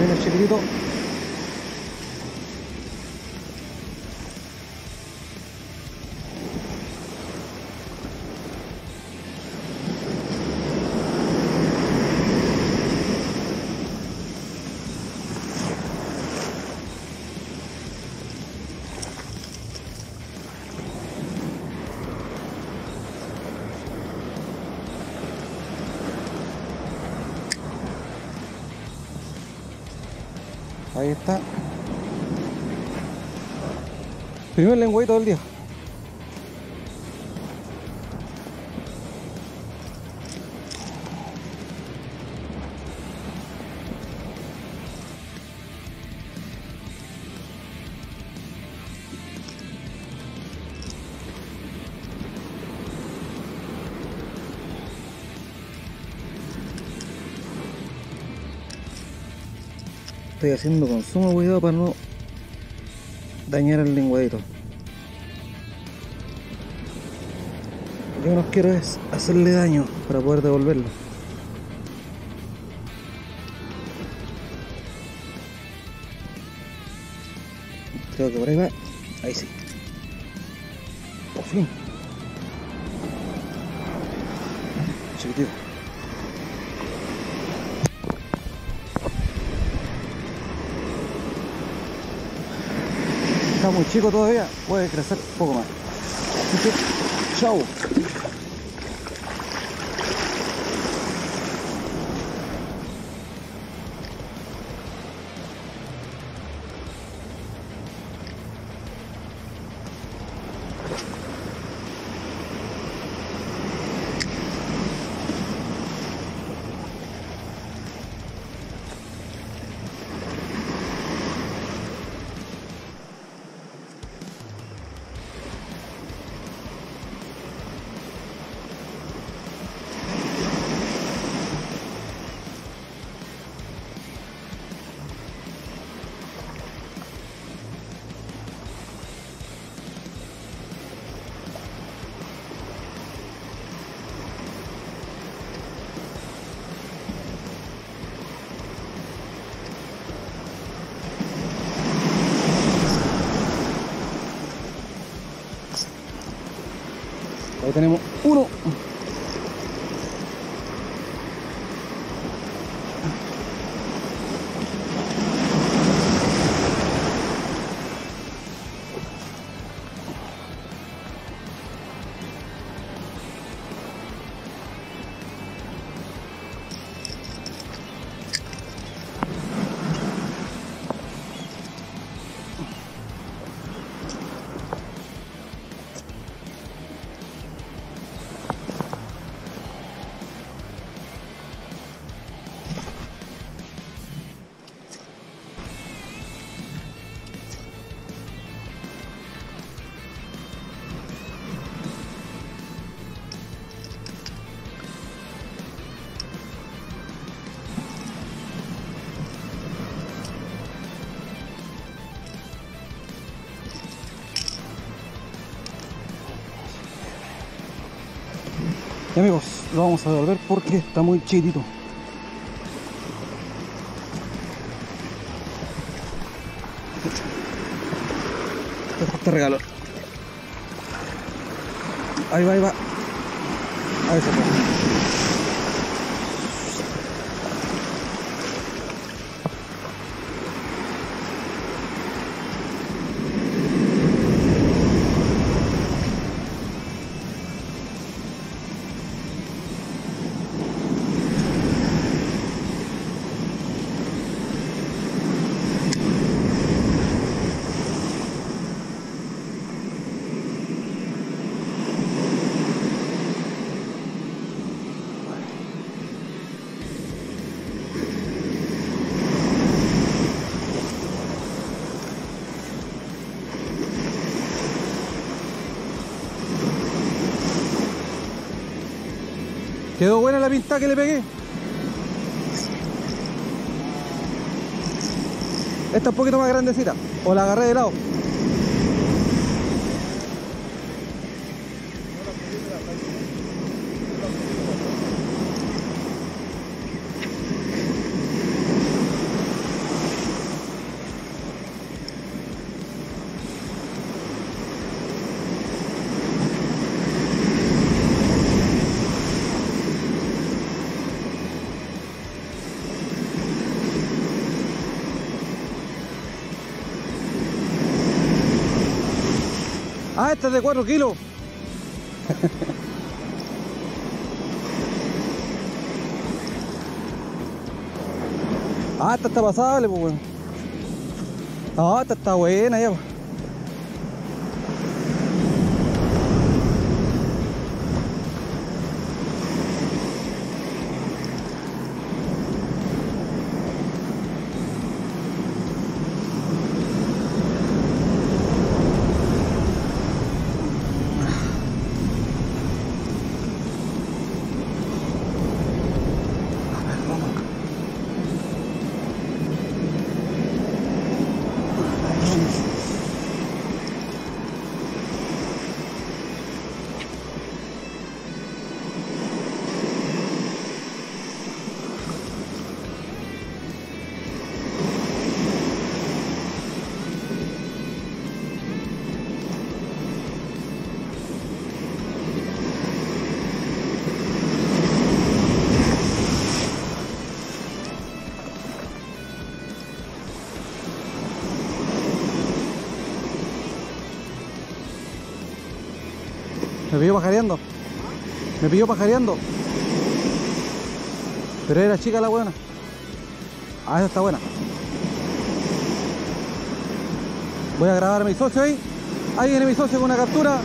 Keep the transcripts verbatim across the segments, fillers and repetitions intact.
viene chiquitito. Ahí está. Primer lengüito del día. Estoy haciendo con sumo cuidado para no dañar el lenguadito. Lo que no quiero es hacerle daño para poder devolverlo. Creo que por ahí va. Ahí sí. Por fin. Chiquitito. Está muy chico todavía, puede crecer un poco más. Así que, chau. Ahí tenemos uno. Y amigos, lo vamos a devolver porque está muy chiquitito. Este regalo. Ahí va, ahí va. Ahí se fue. ¿Quedó buena la pintada que le pegué? Esta es un poquito más grandecita. O la agarré de lado. Ah, esta es de cuatro kilos. Ah, esta está pasable, pues bueno. No, esta está buena ya, pues. Me pilló pajareando. Me pilló pajareando. Pero era chica la buena. Ah, esa está buena. Voy a grabar a mi socio ahí. Ahí viene mi socio con una captura.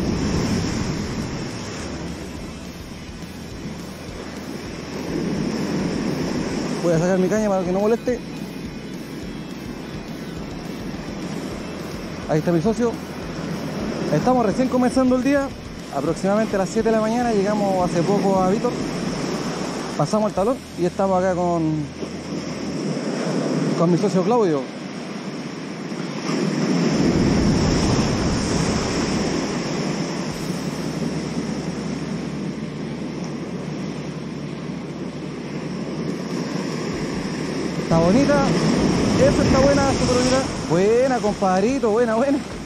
Voy a sacar mi caña para que no moleste. Ahí está mi socio. Estamos recién comenzando el día. Aproximadamente a las siete de la mañana. Llegamos hace poco a Vítor. Pasamos el talón y estamos acá con con mi socio Claudio. Está bonita. Esa está buena, súper bonita. Buena, compadrito, buena, buena.